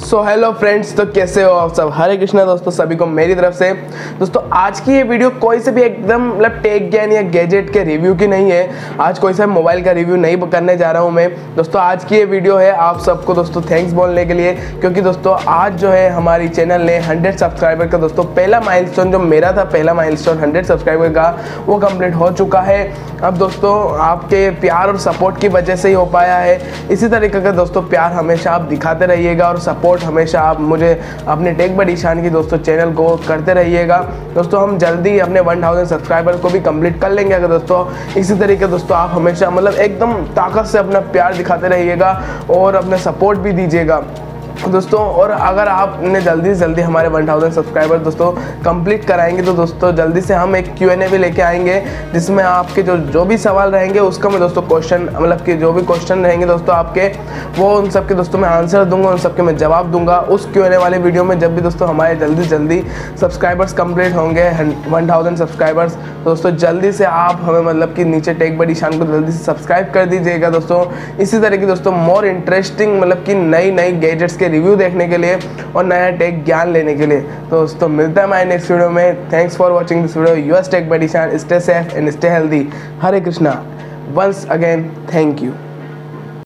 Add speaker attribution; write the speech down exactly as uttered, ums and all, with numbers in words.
Speaker 1: So hello friends, तो कैसे हो आप सब। हरे कृष्णा दोस्तों, सभी को मेरी तरफ से। दोस्तों आज की ये वीडियो कोई से भी एकदम मतलब टेक ज्ञान या गैजेट के रिव्यू की नहीं है। आज कोई सा मोबाइल का रिव्यू नहीं करने जा रहा हूँ मैं। दोस्तों आज की ये वीडियो है आप सबको दोस्तों थैंक्स बोलने के लिए, क्योंकि दोस्तों आज जो है हमारी चैनल ने हंड्रेड सब्सक्राइबर का दोस्तों पहला माइलस्टोन, जो मेरा था पहला माइलस्टोन हंड्रेड सब्सक्राइबर का, वो कंप्लीट हो चुका है। अब दोस्तों आपके प्यार और सपोर्ट की वजह से ही हो पाया है। इसी तरीके का दोस्तों प्यार हमेशा आप दिखाते रहिएगा और सपोर्ट हमेशा आप मुझे अपने टेक बडी ईशान की दोस्तों चैनल को करते रहिएगा। दोस्तों हम जल्दी अपने वन थाउजेंड सब्सक्राइबर को भी कंप्लीट कर लेंगे। अगर दोस्तों इसी तरीके दोस्तों आप हमेशा मतलब एकदम ताकत से अपना प्यार दिखाते रहिएगा और अपने सपोर्ट भी दीजिएगा दोस्तों। और अगर आपने जल्दी से जल्दी हमारे वन थाउजेंड सब्सक्राइबर दोस्तों कंप्लीट कराएंगे तो दोस्तों जल्दी से हम एक क्यू एन ए भी लेके आएंगे, जिसमें आपके जो जो भी सवाल रहेंगे उसका मैं दोस्तों क्वेश्चन मतलब कि जो भी क्वेश्चन रहेंगे दोस्तों आपके, वो उन सब के दोस्तों मैं आंसर दूंगा, उन सब के मैं जवाब दूंगा उस क्यू एन ए वाले वीडियो में। जब भी दोस्तों हमारे जल्दी जल्दी सब्सक्राइबर्स कंप्लीट होंगे वन थाउजेंड सब्सक्राइबर्स, दोस्तों जल्दी से आप हमें मतलब कि नीचे टेक बडी ईशान को जल्दी से सब्सक्राइब कर दीजिएगा दोस्तों। इसी तरह की दोस्तों मोर इंटरेस्टिंग मतलब कि नई नई गैजेट्स के रिव्यू देखने के लिए और नया टेक ज्ञान लेने के लिए। तो दोस्तों मिलता है हमारे नेक्स्ट वीडियो में। Thanks for watching this video. US tech buddy Ishan, stay safe and stay healthy. Hare Krishna. Once again thank you.